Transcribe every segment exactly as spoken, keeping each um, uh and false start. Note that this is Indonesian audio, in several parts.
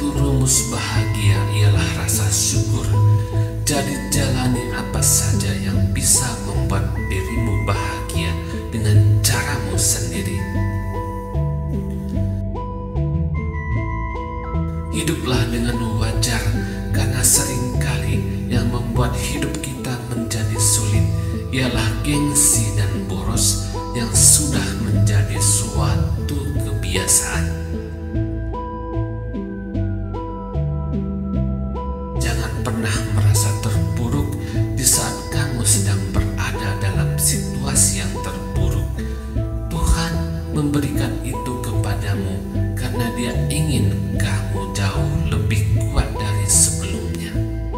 Satu rumus bahagia ialah rasa syukur. Jadi jalani apa saja yang bisa membuat dirimu bahagia dengan caramu sendiri. Hiduplah dengan wajar, karena seringkali yang membuat hidup kita menjadi sulit ialah gengsi dan boros yang sudah menjadi suatu kebiasaan. Jangan pernah merasa terpuruk di saat kamu sedang berada dalam situasi yang terpuruk. Tuhan memberikan itu kepadamu karena Dia ingin kamu jauh lebih kuat dari sebelumnya.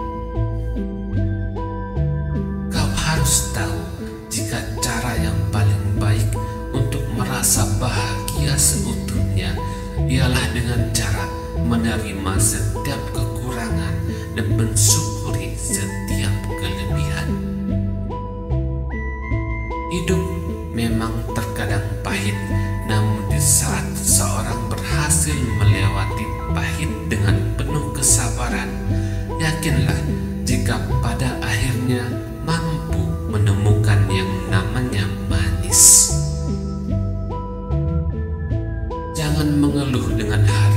Kau harus tahu jika cara yang paling baik untuk merasa bahagia seutuhnya ialah dengan cara menerima setiap kekurangan dan mensyukuri setiap kelebihan. Hidup memang terkadang pahit, namun di saat seseorang berhasil melewati pahit dengan penuh kesabaran, yakinlah jika pada akhirnya mampu menemukan yang namanya manis. Jangan mengeluh dengan hari